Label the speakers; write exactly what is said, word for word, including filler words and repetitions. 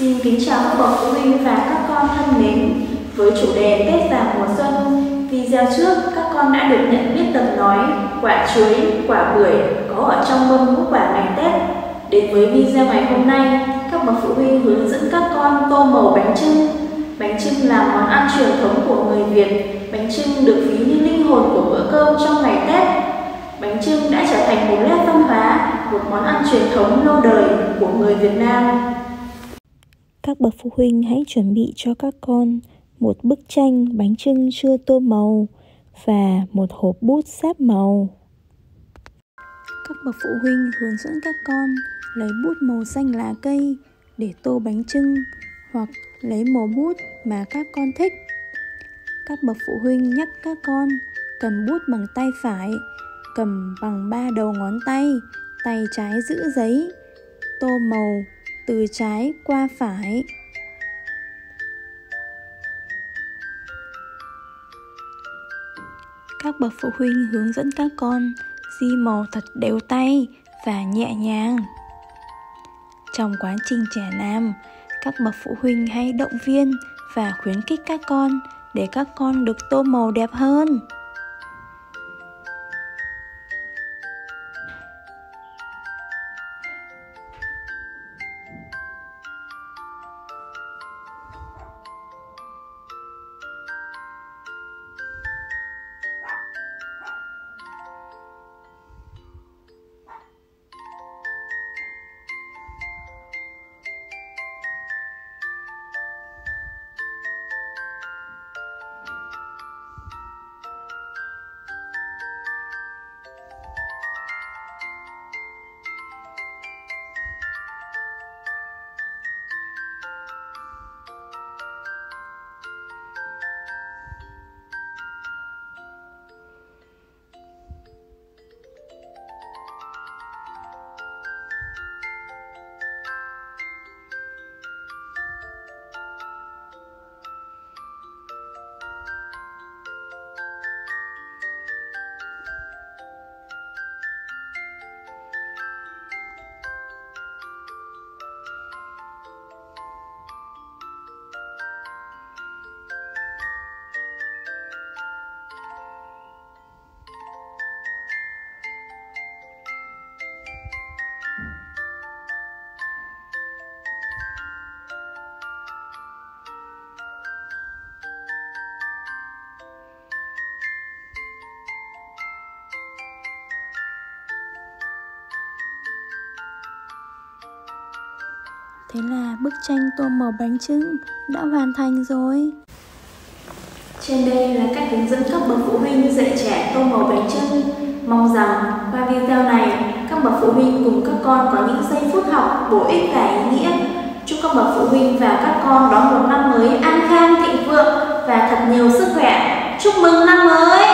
Speaker 1: Xin kính chào các bậc phụ huynh và các con thân mến. Với chủ đề Tết Rằm mùa xuân, video trước các con đã được nhận biết tập nói quả chuối, quả bưởi có ở trong mâm ngũ quả ngày Tết. Đến với video ngày hôm nay, các bậc phụ huynh hướng dẫn các con tô màu bánh chưng. Bánh chưng là món ăn truyền thống của người Việt. Bánh chưng được ví như linh hồn của bữa cơm trong ngày Tết. Bánh chưng đã trở thành một nét văn hóa, một món ăn truyền thống lâu đời của người Việt Nam.
Speaker 2: Các bậc phụ huynh hãy chuẩn bị cho các con một bức tranh bánh chưng chưa tô màu và một hộp bút sáp màu. Các bậc phụ huynh hướng dẫn các con lấy bút màu xanh lá cây để tô bánh chưng hoặc lấy màu bút mà các con thích. Các bậc phụ huynh nhắc các con cầm bút bằng tay phải, cầm bằng ba đầu ngón tay, tay trái giữ giấy, tô màu từ trái qua phải. Các bậc phụ huynh hướng dẫn các con di màu thật đều tay và nhẹ nhàng. Trong quá trình trẻ nam, các bậc phụ huynh hãy động viên và khuyến khích các con để các con được tô màu đẹp hơn. Thế là bức tranh tô màu bánh chưng đã hoàn thành rồi.
Speaker 1: Trên đây là cách hướng dẫn các bậc phụ huynh dạy trẻ tô màu bánh chưng. Mong rằng qua video này, các bậc phụ huynh cùng các con có những giây phút học bổ ích và ý nghĩa. Chúc các bậc phụ huynh và các con đón một năm mới an khang thịnh vượng và thật nhiều sức khỏe. Chúc mừng năm mới!